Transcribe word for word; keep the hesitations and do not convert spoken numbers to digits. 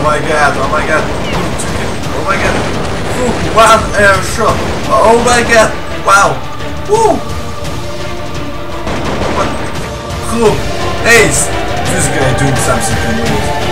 my god, oh my god. Oh my god. One air shot. Oh my god. Wow. Woo. What? Ace. This guy doing something to me.